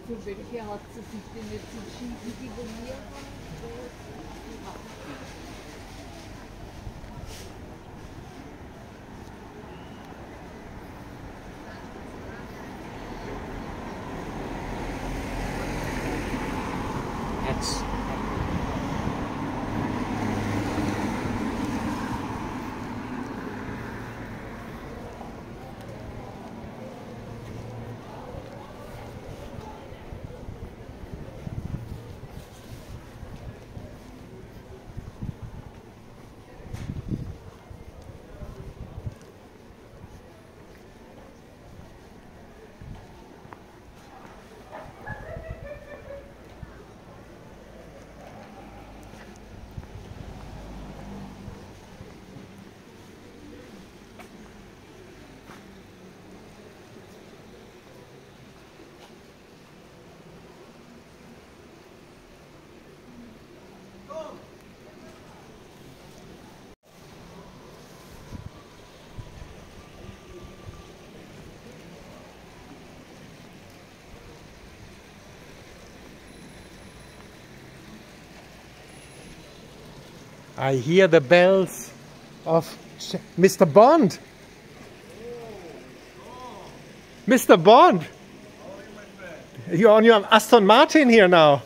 Für welche hat sie sich denn jetzt entschieden, die wir hier haben? Jetzt. I hear the bells of Mr. Bond. Mr. Bond! You're on your Aston Martin here now.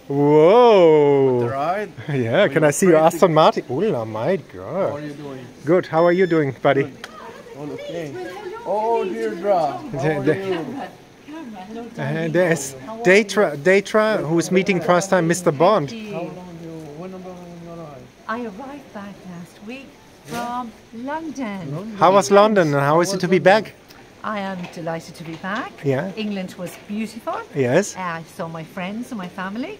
Whoa! Right? Yeah, can I see your Aston Martin? Oh my God! How are you doing? Good. How are you doing, buddy? Good. All okay. Oh, Deirdre. How are you? There's Datra, who's meeting first time Mr. Bond. How long do you? When you arrive? I arrived back last week from London. How was London and how is it to be back? I am delighted to be back. Yeah. England was beautiful. Yes. I saw my friends and my family.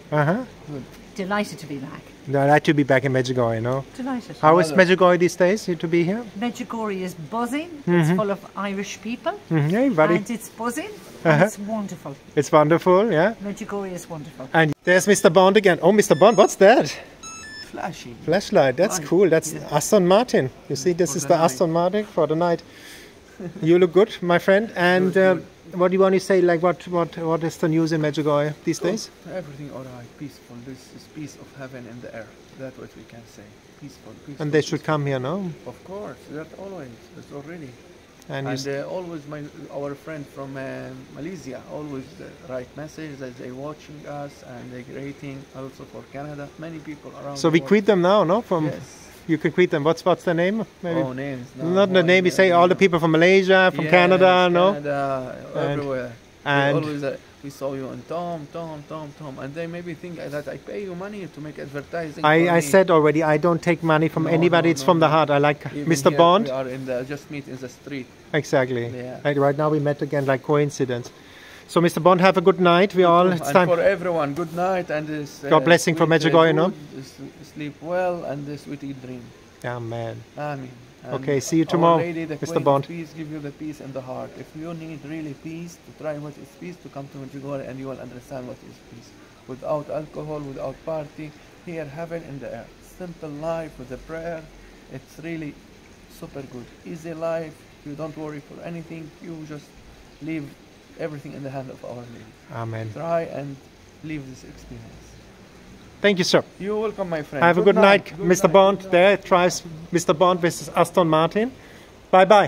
Delighted to be back. I'd like to be back in Medjugorje, no? Delighted. How is Medjugorje these days, to be here? Medjugorje is buzzing. It's full of Irish people. Hey, buddy. And it's buzzing. And it's wonderful. It's wonderful, yeah? Medjugorje is wonderful. And there's Mr. Bond again. Oh, Mr. Bond, what's that? Flashing. Flashlight, that's cool. That's Aston Martin. You see, this is the Aston Martin for the night. You look good, my friend. And what do you want to say? Like, what is the news in Medjugorje these days? Everything all right, peaceful. This is peace of heaven in the earth. That's what we can say. Peaceful. And they should come here, no? Of course, that always. That's already. And always our friend from Malaysia always write messages that they're watching us and they're rating also for Canada. Many people around. So we greet them now, no? Yes. You can greet them. What's their name? Maybe? Oh, names. No, not the name. We say all the people from Malaysia, from Canada, no? Canada, everywhere. And always we saw you on Tom, and they maybe think that I pay you money to make advertising. I said already, I don't take money from anybody. It's from the heart. I like even Mr. Bond. We are just meet in the street. Exactly. Yeah. Like right now we met again, like coincidence. So Mr. Bond, have a good night. It's time for everyone. Good night and this. God blessing from Medjugorje, no? Sleep well and this sweet dream. Yeah, man. Amen. Okay, see you tomorrow, Lady, the Mr. Bond. Peace give you the peace in the heart. If you need really peace, to try what is peace, to come to Medjugorje and you will understand what is peace. Without alcohol, without party, here heaven in the earth. Simple life with a prayer. It's really super good. Easy life. You don't worry for anything. You just leave everything in the hand of Our Lady. Amen. Try and live this experience. Thank you, sir. You're welcome, my friend. Have a good night, Mr. Bond. There tries Mr. Bond with Aston Martin. Bye-bye.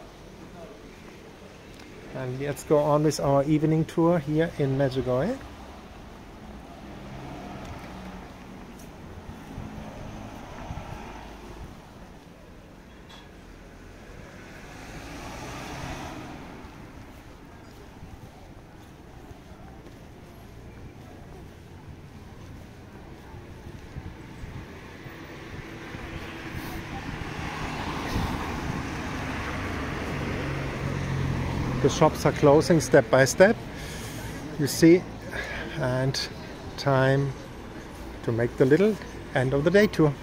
And let's go on with our evening tour here in Medjugorje. The shops are closing step by step, you see, and time to make the little end of the day tour.